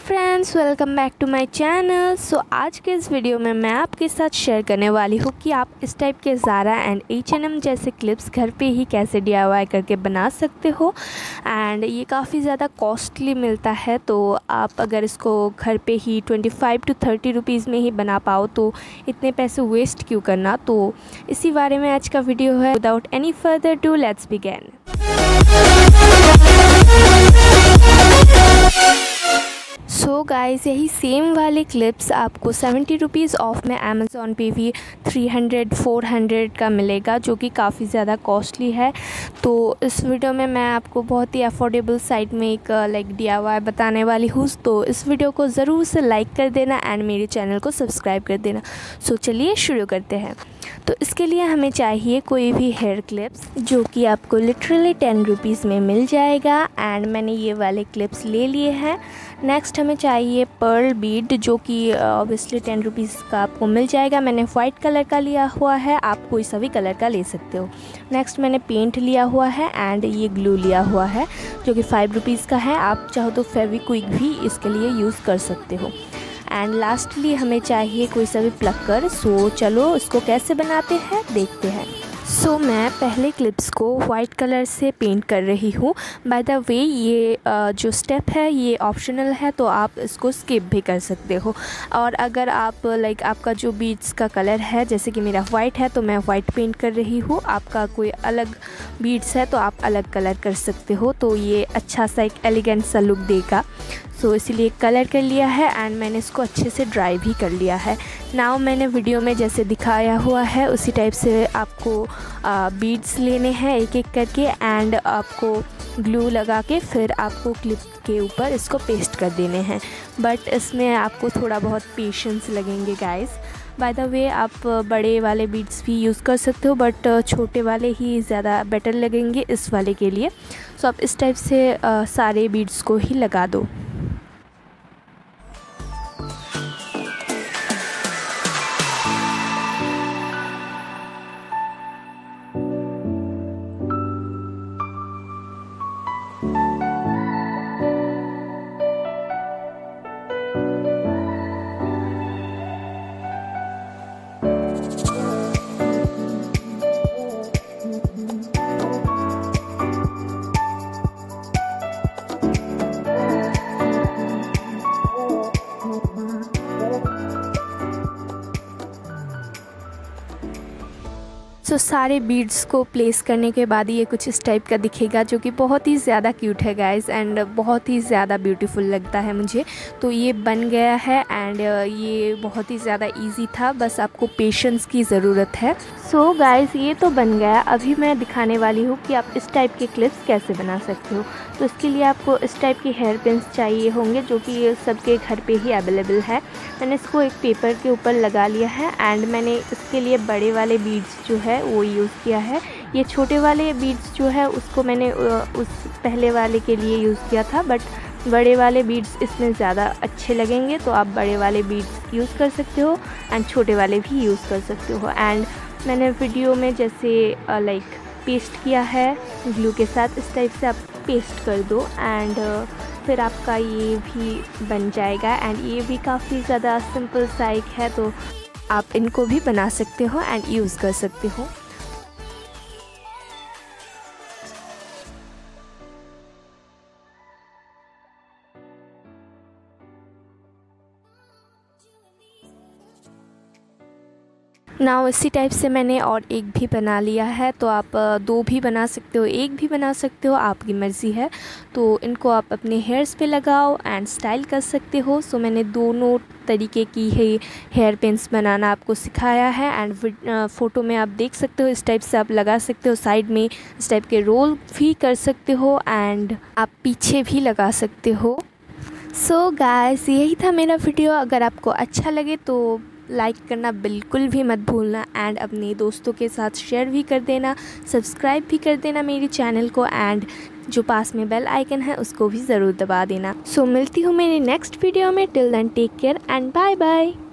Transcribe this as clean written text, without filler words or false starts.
Friends, welcome back to my channel. So आज के इस वीडियो में मैं आपके साथ शेयर करने वाली हूँ कि आप इस टाइप के ज़ारा एंड H&M जैसे क्लिप्स घर पे ही कैसे DIY करके बना सकते हो। एंड ये काफ़ी ज़्यादा कॉस्टली मिलता है, तो आप अगर इसको घर पे ही 25 to 30 रुपीज़ में ही बना पाओ तो इतने पैसे वेस्ट क्यों करना। तो इसी बारे में आज का वीडियो है। Without any further do let's begin. So guys, यही सेम वाले क्लिप्स आपको 70 रुपीज़ ऑफ में अमेज़ॉन पे भी 300-400 का मिलेगा, जो कि काफ़ी ज़्यादा कॉस्टली है। तो इस वीडियो में मैं आपको बहुत ही अफोर्डेबल साइट में एक DIY बताने वाली हूँ। तो इस वीडियो को ज़रूर से लाइक कर देना एंड मेरे चैनल को सब्सक्राइब कर देना। सो चलिए शुरू करते हैं। तो इसके लिए हमें चाहिए कोई भी हेयर क्लिप्स, जो कि आपको लिटरली 10 रुपीज़ में मिल जाएगा। एंड मैंने ये वाले क्लिप्स ले लिए हैं। नेक्स्ट हमें चाहिए पर्ल बीड, जो कि ऑब्वियसली 10 रुपीज़ का आपको मिल जाएगा। मैंने वाइट कलर का लिया हुआ है, आप कोई सा भी कलर का ले सकते हो। नेक्स्ट मैंने पेंट लिया हुआ है एंड ये ग्लू लिया हुआ है, जो कि 5 रुपीज़ का है। आप चाहो तो फेविक्विक भी इसके लिए यूज़ कर सकते हो। एंड लास्टली हमें चाहिए कोई सा भी प्लकर। सो चलो इसको कैसे बनाते हैं देखते हैं। सो मैं पहले क्लिप्स को वाइट कलर से पेंट कर रही हूँ। बाय द वे, ये जो स्टेप है ये ऑप्शनल है, तो आप इसको स्किप भी कर सकते हो। और अगर आप आपका जो बीड्स का कलर है, जैसे कि मेरा वाइट है तो मैं वाइट पेंट कर रही हूँ। आपका कोई अलग बीड्स है तो आप अलग कलर कर सकते हो। तो ये अच्छा सा एक एलिगेंट सा लुक देगा। सो इसीलिए कलर कर लिया है एंड मैंने इसको अच्छे से ड्राई भी कर लिया है। नाउ मैंने वीडियो में जैसे दिखाया हुआ है उसी टाइप से आपको बीड्स लेने हैं एक एक करके, एंड आपको ग्लू लगा के फिर आपको क्लिप के ऊपर इसको पेस्ट कर देने हैं। बट इसमें आपको थोड़ा बहुत पेशेंस लगेंगे गाइस। बाय द वे, आप बड़े वाले बीड्स भी यूज़ कर सकते हो, बट छोटे वाले ही ज़्यादा बेटर लगेंगे इस वाले के लिए। सो आप इस टाइप से सारे बीड्स को ही लगा दो। सो सारे बीड्स को प्लेस करने के बाद ये कुछ इस टाइप का दिखेगा, जो कि बहुत ही ज़्यादा क्यूट है गाइस एंड बहुत ही ज़्यादा ब्यूटीफुल लगता है मुझे। तो ये बन गया है एंड ये बहुत ही ज़्यादा इजी था, बस आपको पेशेंस की ज़रूरत है। सो गाइस, ये तो बन गया। अभी मैं दिखाने वाली हूँ कि आप इस टाइप के क्लिप्स कैसे बना सकते हो। तो इसके लिए आपको इस टाइप के हेयर पिन्स चाहिए होंगे, जो कि सबके घर पे ही अवेलेबल है। मैंने इसको एक पेपर के ऊपर लगा लिया है एंड मैंने इसके लिए बड़े वाले बीड्स जो है वो यूज़ किया है। ये छोटे वाले बीड्स जो है उसको मैंने उस पहले वाले के लिए यूज़ किया था, बट बड़े वाले बीड्स इसमें ज़्यादा अच्छे लगेंगे। तो आप बड़े वाले बीड्स यूज़ कर सकते हो एंड छोटे वाले भी यूज़ कर सकते हो। एंड मैंने वीडियो में जैसे पेस्ट किया है ग्लू के साथ, इस टाइप से आप पेस्ट कर दो एंड फिर आपका ये भी बन जाएगा। एंड ये भी काफ़ी ज़्यादा सिंपल सा एक है, तो आप इनको भी बना सकते हो एंड यूज़ कर सकते हो। नाउ इसी टाइप से मैंने और एक भी बना लिया है। तो आप 2 भी बना सकते हो, एक भी बना सकते हो, आपकी मर्ज़ी है। तो इनको आप अपने हेयर्स पे लगाओ एंड स्टाइल कर सकते हो। सो मैंने दोनों तरीके की हेयर पिन्स बनाना आपको सिखाया है एंड फ़ोटो में आप देख सकते हो। इस टाइप से आप लगा सकते हो, साइड में इस टाइप के रोल भी कर सकते हो एंड आप पीछे भी लगा सकते हो। सो गाइस, यही था मेरा वीडियो। अगर आपको अच्छा लगे तो लाइक करना बिल्कुल भी मत भूलना एंड अपने दोस्तों के साथ शेयर भी कर देना, सब्सक्राइब भी कर देना मेरे चैनल को एंड जो पास में बेल आइकन है उसको भी ज़रूर दबा देना। सो मिलती हूँ मेरे नेक्स्ट वीडियो में। Till then take care and bye bye.